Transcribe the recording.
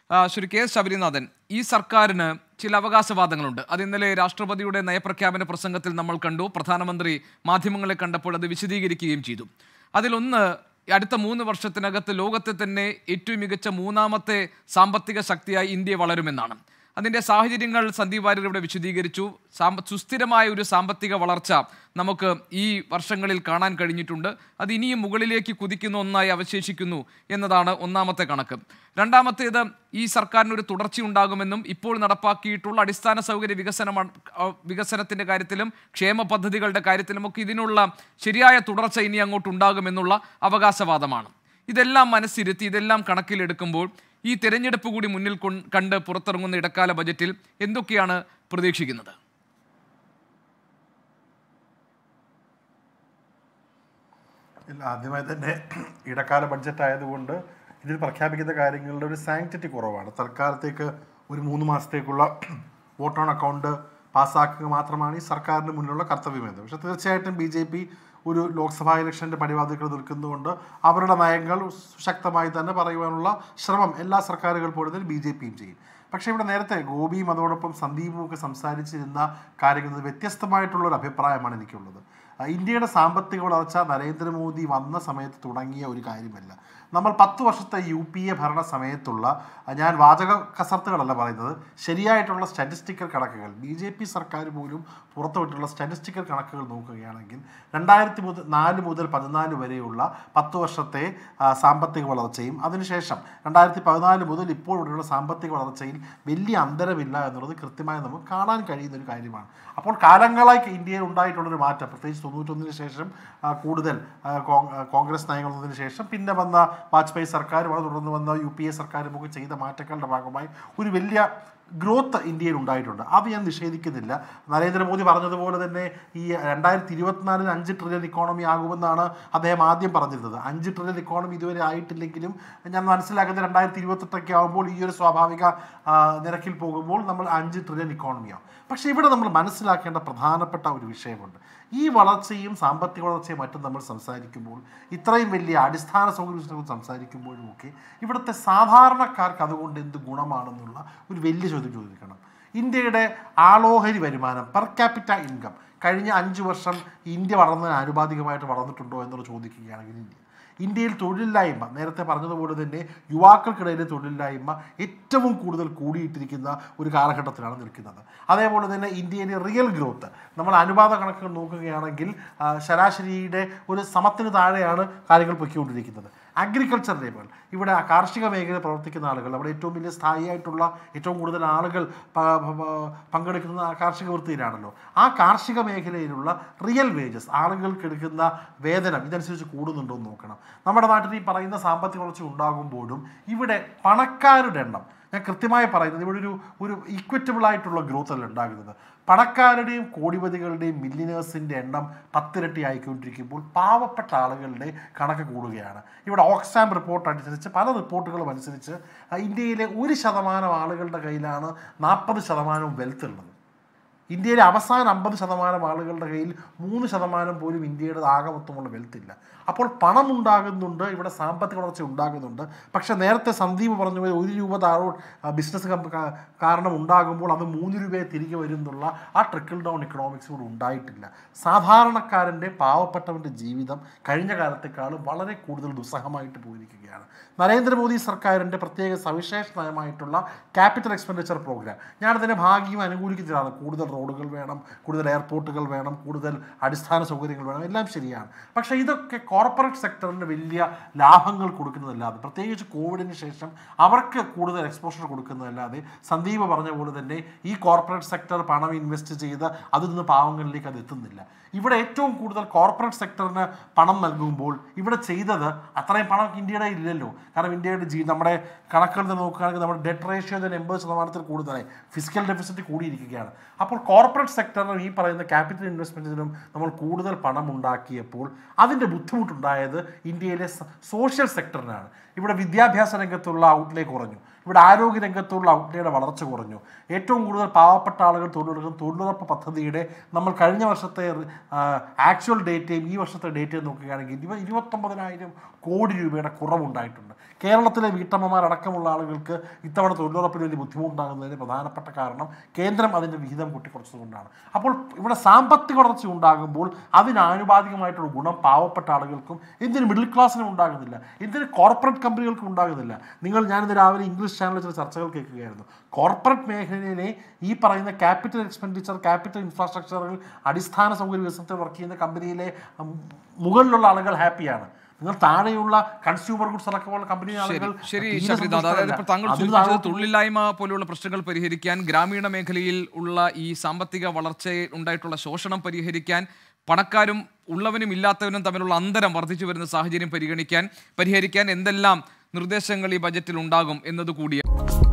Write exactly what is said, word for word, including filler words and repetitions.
Shri K S Sabarinathan, ഈ സർക്കാരിന് ചില അവകാശവാദങ്ങളുണ്ട്. അത് ഇന്നലെ രാഷ്ട്രപതിയുടെ നയപ്രഖ്യാപന പ്രസംഗത്തിൽ നമ്മൾ കണ്ടു. പ്രധാനമന്ത്രി മാധ്യമങ്ങളെ കണ്ടപ്പോൾ അത് വിശദീകരിക്കുകയും ചെയ്തു. അതിലൊന്ന്, അടുത്ത മൂന്ന് വർഷത്തിനകത്ത് ലോകത്തെ തന്നെ ഏറ്റവും മികച്ച മൂന്നാമത്തെ സാമ്പത്തിക ശക്തിയായി ഇന്ത്യ വളരുമെന്നാണ്. അതിൻ്റെ സാഹചര്യങ്ങൾ സന്ദീപ് വാര്യർ ഇവിടെ വിശദീകരിച്ചു. സാമ്പ സുസ്ഥിരമായ ഒരു സാമ്പത്തിക വളർച്ച നമുക്ക് ഈ വർഷങ്ങളിൽ കാണാൻ കഴിഞ്ഞിട്ടുണ്ട്. അത് ഇനിയും മുകളിലേക്ക് കുതിക്കുന്ന ഒന്നായി അവശേഷിക്കുന്നു എന്നതാണ് ഒന്നാമത്തെ കണക്ക്. രണ്ടാമത്തേത്, ഈ സർക്കാരിനൊരു തുടർച്ചയുണ്ടാകുമെന്നും ഇപ്പോൾ നടപ്പാക്കിയിട്ടുള്ള അടിസ്ഥാന സൗകര്യ വികസന വികസനത്തിൻ്റെ കാര്യത്തിലും ക്ഷേമ പദ്ധതികളുടെ കാര്യത്തിലുമൊക്കെ ഇതിനുള്ള ശരിയായ തുടർച്ച ഇനി അങ്ങോട്ടുണ്ടാകുമെന്നുള്ള അവകാശവാദമാണ്. ഇതെല്ലാം മനസ്സിരുത്തി ഇതെല്ലാം കണക്കിലെടുക്കുമ്പോൾ ഈ തെരഞ്ഞെടുപ്പ് കൂടി മുന്നിൽ കണ്ട് പുറത്തിറങ്ങുന്ന ഇടക്കാല ബജറ്റിൽ എന്തൊക്കെയാണ് പ്രതീക്ഷിക്കുന്നത്? ഇല്ല, ആദ്യമായി തന്നെ ഇടക്കാല ബഡ്ജറ്റ് ആയതുകൊണ്ട് ഇതിൽ പ്രഖ്യാപിക്കുന്ന കാര്യങ്ങളുടെ ഒരു സാങ്ക്ടിറ്റി കുറവാണ്. തൽക്കാലത്തേക്ക് ഒരു മൂന്ന് മാസത്തേക്കുള്ള വോട്ട് ഓൺ അക്കൗണ്ട് പാസ്സാക്കുക മാത്രമാണ് ഈ സർക്കാരിന് മുന്നിലുള്ള കർത്തവ്യമെന്ന്. പക്ഷേ തീർച്ചയായിട്ടും ബി ജെ പി ഒരു ലോക്സഭാ ഇലക്ഷൻ്റെ പടിവാതിൽക്കൽ നിൽക്കുന്നതുകൊണ്ട് അവരുടെ നയങ്ങൾ ശക്തമായി തന്നെ പറയുവാനുള്ള ശ്രമം എല്ലാ സർക്കാരുകൾ പോലെ തന്നെ ബി ജെ പിയും ചെയ്യും. പക്ഷേ ഇവിടെ നേരത്തെ ഗോപിയും അതോടൊപ്പം സന്ദീപും ഒക്കെ സംസാരിച്ചിരുന്ന കാര്യങ്ങളിൽ വ്യത്യസ്തമായിട്ടുള്ളൊരു അഭിപ്രായമാണ് എനിക്കുള്ളത്. ഇന്ത്യയുടെ സാമ്പത്തിക വളർച്ച നരേന്ദ്രമോദി വന്ന സമയത്ത് തുടങ്ങിയ ഒരു കാര്യമല്ല. നമ്മൾ പത്ത് വർഷത്തെ യു പി എ ഭരണ സമയത്തുള്ള, ഞാൻ വാചക കസർത്തുകളല്ല പറയുന്നത്, ശരിയായിട്ടുള്ള സ്റ്റാറ്റിസ്റ്റിക്കൽ കണക്കുകൾ ബി ജെ പി സർക്കാർ പോലും പുറത്തുവിട്ടുള്ള സ്റ്റാറ്റിസ്റ്റിക്കൽ കണക്കുകൾ നോക്കുകയാണെങ്കിൽ രണ്ടായിരത്തി മുതൽ നാല് മുതൽ പതിനാല് വരെയുള്ള പത്ത് വർഷത്തെ സാമ്പത്തിക വളർച്ചയും അതിനുശേഷം രണ്ടായിരത്തി പതിനാല് മുതൽ ഇപ്പോൾ ഇവിടെയുള്ള സാമ്പത്തിക വളർച്ചയിൽ വലിയ അന്തരമില്ല എന്നുള്ളത് കൃത്യമായി നമുക്ക് കാണാൻ കഴിയുന്ന ഒരു കാര്യമാണ്. അപ്പോൾ കാലങ്ങളായി ഇന്ത്യയിൽ ഉണ്ടായിട്ടുള്ളൊരു മാറ്റം, പ്രത്യേകിച്ച് തൊണ്ണൂറ്റൊന്നിന് ശേഷം കൂടുതൽ കോൺഗ്രസ് നയങ്ങൾ വന്നതിന് ശേഷം പിന്നെ വന്ന വാജ്പേയി സർക്കാരും അത് തുടർന്ന് വന്ന യു പി എ സർക്കാരും ഒക്കെ ചെയ്ത മാറ്റങ്ങളുടെ ഭാഗമായി ഒരു വലിയ ഗ്രോത്ത് ഇന്ത്യയിൽ ഉണ്ടായിട്ടുണ്ട്. അത് ഞാൻ നിഷേധിക്കുന്നില്ല. നരേന്ദ്രമോദി പറഞ്ഞതുപോലെ തന്നെ ഈ രണ്ടായിരത്തി ഇരുപത്തിനാലിന് അഞ്ച് ട്രില്യൺ ഇക്കോണമി ആകുമെന്നാണ് അദ്ദേഹം ആദ്യം പറഞ്ഞിരുന്നത്. അഞ്ച് ട്രില്യൺ ഇക്കോണമി ഇതുവരെ ആയിട്ടില്ലെങ്കിലും ഞാൻ മനസ്സിലാക്കുന്നത് രണ്ടായിരത്തി ഇരുപത്തെട്ടൊക്കെ ആകുമ്പോൾ ഈ ഒരു സ്വാഭാവിക നിരക്കിൽ പോകുമ്പോൾ നമ്മൾ അഞ്ച് ട്രില്യൺ ഇക്കോണമിയാവും. പക്ഷേ ഇവിടെ നമ്മൾ മനസ്സിലാക്കേണ്ട പ്രധാനപ്പെട്ട ഒരു വിഷയമുണ്ട്. ഈ വളർച്ചയും സാമ്പത്തിക വളർച്ചയും മറ്റും നമ്മൾ സംസാരിക്കുമ്പോൾ, ഇത്രയും വലിയ അടിസ്ഥാന സൗകര്യങ്ങൾ സംസാരിക്കുമ്പോഴും ഒക്കെ ഇവിടുത്തെ സാധാരണക്കാർക്ക് അതുകൊണ്ട് എന്ത് ഗുണമാണെന്നുള്ള ഒരു വലിയ ചോദ്യം ചോദിക്കണം. ഇന്ത്യയുടെ ആളോഹരി വരുമാനം, പെർ ക്യാപിറ്റ ഇൻകം കഴിഞ്ഞ അഞ്ച് വർഷം ഇന്ത്യ വളർന്നതിന് ആനുപാതികമായിട്ട് വളർന്നിട്ടുണ്ടോ എന്നുള്ള ചോദിക്കുകയാണെങ്കിൽ ഇന്ത്യ ഇന്ത്യയിൽ തൊഴിലില്ലായ്മ, നേരത്തെ പറഞ്ഞതുപോലെ തന്നെ യുവാക്കൾക്കിടയിലെ തൊഴിലില്ലായ്മ ഏറ്റവും കൂടുതൽ കൂടിയിട്ടിരിക്കുന്ന ഒരു കാലഘട്ടത്തിലാണ് നിൽക്കുന്നത്. അതേപോലെ തന്നെ ഇന്ത്യയിലെ റിയൽ ഗ്രോത്ത് നമ്മൾ അനുപാത കണക്കുകൾ നോക്കുകയാണെങ്കിൽ ശരാശരിയുടെ ഒരു സമത്തിന് താഴെയാണ് കാര്യങ്ങൾ പൊയ്ക്കൊണ്ടിരിക്കുന്നത്. അഗ്രികൾച്ചർ ലേബർ, ഇവിടെ കാർഷിക മേഖലയിൽ പ്രവർത്തിക്കുന്ന ആളുകൾ, അവിടെ ഏറ്റവും വലിയ സ്ഥായിയായിട്ടുള്ള ഏറ്റവും കൂടുതൽ ആളുകൾ പങ്കെടുക്കുന്ന കാർഷിക വൃത്തിയിലാണല്ലോ. ആ കാർഷിക മേഖലയിലുള്ള റിയൽ വേജസ്, ആളുകൾക്ക് എടുക്കുന്ന വേതനം ഇതനുസരിച്ച് കൂടുന്നുണ്ടോ എന്ന് നോക്കണം. നമ്മുടെ നാട്ടിൽ ഈ പറയുന്ന സാമ്പത്തിക വളർച്ച ഉണ്ടാകുമ്പോഴും ഇവിടെ പണക്കാരുടെ എണ്ണം, ഞാൻ കൃത്യമായി പറയുന്നത്, ഇവിടെ ഒരു ഒരു ഇക്വിറ്റബിൾ ആയിട്ടുള്ള ഗ്രോത്ത് അല്ല ഉണ്ടാകുന്നത്. പണക്കാരുടെയും കോടിപതികളുടെയും മില്യനേഴ്സിൻ്റെ എണ്ണം പത്തിരട്ടി ആയിക്കൊണ്ടിരിക്കുമ്പോൾ പാവപ്പെട്ട ആളുകളുടെ കണക്ക് കൂടുകയാണ്. ഇവിടെ ഓക്സ്ഫാം റിപ്പോർട്ട് അനുസരിച്ച്, പല റിപ്പോർട്ടുകളും അനുസരിച്ച് ഇന്ത്യയിലെ ഒരു ശതമാനം ആളുകളുടെ കയ്യിലാണ് നാൽപ്പത് ശതമാനവും വെൽത്ത് ഉള്ളത്. ഇന്ത്യയിലെ അവസാന അമ്പത് ശതമാനം ആളുകളുടെ കയ്യിൽ മൂന്ന് ശതമാനം പോലും ഇന്ത്യയുടെ ആകെ മൊത്തമുള്ള വെൽത്ത് ഇല്ല. അപ്പോൾ പണം ഉണ്ടാകുന്നുണ്ട്, ഇവിടെ സാമ്പത്തിക വളർച്ച ഉണ്ടാകുന്നുണ്ട്. പക്ഷേ നേരത്തെ സന്ദീപ് പറഞ്ഞ പോലെ ഒരു രൂപ താഴോ ബിസിനസ് കാരണം ഉണ്ടാകുമ്പോൾ അത് മൂന്ന് രൂപയെ തിരികെ വരുന്നുള്ള ആ ട്രിക്കിൾ ഡൗൺ ഇക്കണോമിക്സ് ഇവിടെ ഉണ്ടായിട്ടില്ല. സാധാരണക്കാരൻ്റെ, പാവപ്പെട്ടവൻ്റെ ജീവിതം കഴിഞ്ഞ കാലത്തേക്കാളും വളരെ കൂടുതൽ ദുസ്സഹമായിട്ട് പോയിരിക്കുകയാണ്. നരേന്ദ്രമോദി സർക്കാരിൻ്റെ പ്രത്യേക സവിശേഷ നയമായിട്ടുള്ള ക്യാപിറ്റൽ എക്സ്പെൻഡിച്ചർ പ്രോഗ്രാം, ഞാനതിനെ ഭാഗികം അനുകൂലിക്കുന്നതാണ്. കൂടുതൽ റോഡുകൾ വേണം, കൂടുതൽ എയർപോർട്ടുകൾ വേണം, കൂടുതൽ അടിസ്ഥാന സൗകര്യങ്ങൾ വേണം, എല്ലാം ശരിയാണ്. പക്ഷേ ഇതൊക്കെ കോർപ്പറേറ്റ് സെക്ടറിന് വലിയ ലാഭങ്ങൾ കൊടുക്കുന്നതല്ലാതെ, പ്രത്യേകിച്ച് കോവിഡിന് ശേഷം അവർക്ക് കൂടുതൽ എക്സ്പോഷർ കൊടുക്കുന്നതല്ലാതെ, സന്ദീപ് പറഞ്ഞ പോലെ തന്നെ ഈ കോർപ്പറേറ്റ് സെക്ടർ പണം ഇൻവെസ്റ്റ് ചെയ്ത് അതിൽ നിന്ന് പാവങ്ങളിലേക്ക് അത് എത്തുന്നില്ല. ഇവിടെ ഏറ്റവും കൂടുതൽ കോർപ്പറേറ്റ് സെക്ടറിന് പണം നൽകുമ്പോൾ ഇവിടെ ചെയ്തത് അത്രയും പണം ഇന്ത്യയുടെ ഇല്ലല്ലോ. കാരണം ഇന്ത്യയുടെ ജി നമ്മുടെ കണക്കുകൾ നോക്കുകയാണെങ്കിൽ നമ്മുടെ ഡെറ്റ് റേഷ്യോ തന്നെ എൺപത് ശതമാനത്തിൽ കൂടുതലായി, ഫിസിക്കൽ ഡെഫിസിറ്റ് കൂടിയിരിക്കുകയാണ്. അപ്പോൾ കോർപ്പറേറ്റ് സെക്ടറിനും ഈ പറയുന്ന ക്യാപിറ്റൽ ഇൻവെസ്റ്റ്മെൻറ്റിനും നമ്മൾ കൂടുതൽ പണം ഉണ്ടാക്കിയപ്പോൾ അതിൻ്റെ ബുദ്ധിമുട്ടുണ്ടായത് ഇന്ത്യയിലെ സോഷ്യൽ സെക്ടറിനാണ്. ഇവിടെ വിദ്യാഭ്യാസ രംഗത്തുള്ള ഔട്ട്ലേ കുറഞ്ഞു. ഇവിടെ ആരോഗ്യ രംഗത്തുള്ള ഔട്ട്ലേയുടെ വളർച്ച കുറഞ്ഞു. ഏറ്റവും കൂടുതൽ പാവപ്പെട്ട ആളുകൾ തൊഴിലുറപ്പ് തൊഴിലുറപ്പ് പദ്ധതിയുടെ നമ്മൾ കഴിഞ്ഞ വർഷത്തെ ആക്ച്വൽ ഡേറ്റയും ഈ വർഷത്തെ ഡേറ്റയും നോക്കുകയാണെങ്കിൽ ഇരുപ ഇരുപത്തൊമ്പതിനായിരം കോടി രൂപയുടെ കുറവുണ്ടായിട്ടുണ്ട്. കേരളത്തിലെ വീട്ടമ്മമാരടക്കമുള്ള ആളുകൾക്ക് ഇത്തവണ തൊഴിലുറപ്പിൽ വലിയ ബുദ്ധിമുട്ടുണ്ടാകുന്നതിന് പ്രധാനപ്പെട്ട കാരണം കേന്ദ്രം അതിൻ്റെ വിഹിതം കൂട്ടിക്കുറച്ചതുകൊണ്ടാണ്. അപ്പോൾ ഇവിടെ സാമ്പത്തിക വളർച്ച ഉണ്ടാകുമ്പോൾ അതിനാനുപാതികമായിട്ടുള്ള ഗുണം പാവപ്പെട്ട ആളുകൾക്കും എന്തിന് മിഡിൽ ക്ലാസ്സിനും ഉണ്ടാകുന്നില്ല, എന്തിന് കോർപ്പറേറ്റ് കമ്പനികൾക്കും ഉണ്ടാകുന്നില്ല. നിങ്ങൾ ഞാനിന്ന് രാവിലെ ഇംഗ്ലീഷ് ചാനലിൽ ചില ചർച്ചകൾ കേൾക്കുകയായിരുന്നു. കോർപ്പറേറ്റ് മേഖലയിലെ ഈ പറയുന്ന ക്യാപിറ്റൽ എക്സ്പെൻഡിച്ചർ, ക്യാപിറ്റൽ ഇൻഫ്രാസ്ട്രക്ചറിൽ അടിസ്ഥാന സൗകര്യ വികസനത്തിൽ വർക്ക് ചെയ്യുന്ന കമ്പനിയിലെ മുകളിലുള്ള ആളുകൾ ഹാപ്പിയാണ്. നിങ്ങൾ താഴെയുള്ള കൺസ്യൂമർ ഗുഡ്സ് അടക്കമുള്ള കമ്പനി ആളുകൾ ശരി ശബരിനാഥ്, അതായത് ഇപ്പോൾ താങ്കൾ സൂചിപ്പിച്ചത് തൊഴിലില്ലായ്മ പോലുള്ള പ്രശ്നങ്ങൾ പരിഹരിക്കാൻ, ഗ്രാമീണ മേഖലയിൽ ഉള്ള ഈ സാമ്പത്തിക വളർച്ചയിൽ ഉണ്ടായിട്ടുള്ള ശോഷണം പരിഹരിക്കാൻ, പണക്കാരും ഉള്ളവനും ഇല്ലാത്തവനും തമ്മിലുള്ള അന്തരം വർദ്ധിച്ചു വരുന്ന സാഹചര്യം പരിഗണിക്കാൻ പരിഹരിക്കാൻ എന്തെല്ലാം നിർദ്ദേശങ്ങൾ ഈ ബജറ്റിൽ ഉണ്ടാകും എന്നതുകൂടിയാണ്.